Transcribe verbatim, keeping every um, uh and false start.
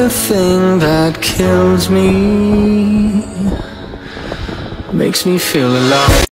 the thing that kills me, makes me feel alive.